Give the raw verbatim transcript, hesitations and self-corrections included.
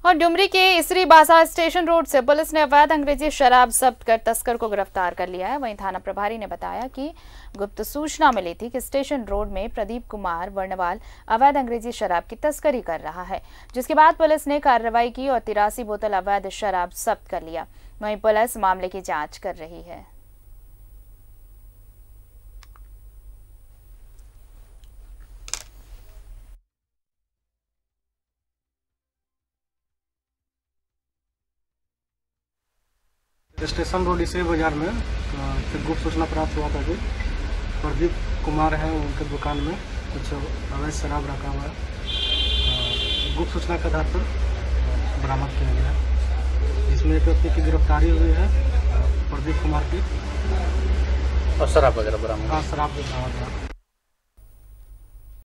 और डुमरी के इसरी बाजार स्टेशन रोड से पुलिस ने अवैध अंग्रेजी शराब जब्त कर तस्कर को गिरफ्तार कर लिया है। वहीं थाना प्रभारी ने बताया कि गुप्त सूचना मिली थी कि स्टेशन रोड में प्रदीप कुमार वर्णवाल अवैध अंग्रेजी शराब की तस्करी कर रहा है, जिसके बाद पुलिस ने कार्रवाई की और तिरासी बोतल अवैध शराब जब्त कर लिया। वहीं पुलिस मामले की जाँच कर रही है। स्टेशन रोड इसरी बाजार में गुप्त सूचना प्राप्त हुआ था कि प्रदीप कुमार है, उनके दुकान में कुछ अवैध शराब रखा हुआ है। गुप्त सूचना के आधार पर बरामद किया गया है, जिसमें एक व्यक्ति की गिरफ्तारी हुई है, प्रदीप कुमार की, और शराब वगैरह बरामद। हाँ, शराब भी बरामद हुआ।